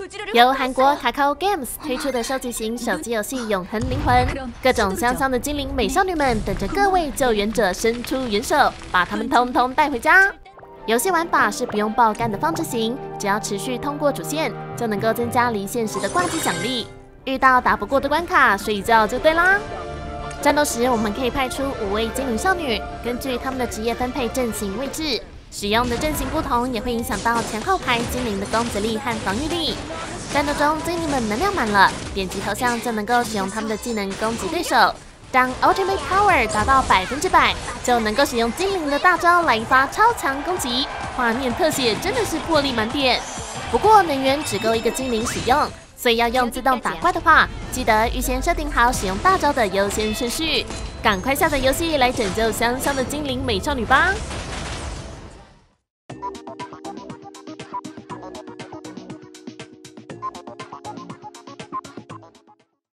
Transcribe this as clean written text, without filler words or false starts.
由韩国 Kakao Games 推出的收集型手机游戏《永恒灵魂》，各种香香的精灵美少女们等着各位救援者伸出援手，把他们通通带回家。游戏玩法是不用爆肝的放置型，只要持续通过主线，就能够增加离线时的挂机奖励。遇到打不过的关卡，睡一觉就对啦。战斗时，我们可以派出5位精灵少女，根据他们的职业分配阵型位置。使用的阵型不同，也会影响到前后排精灵的攻击力和防御力。战斗中，精灵们能量满了，点击头像就能够使用他们的技能攻击对手。当 Ultimate Power 达到100%，就能够使用精灵的大招来一发超强攻击，画面特写真的是魄力满点。不过能源只够1个精灵使用，所以要用自动打怪的话，记得预先设定好使用大招的优先顺序。赶快下载游戏来拯救香香的精灵美少女吧！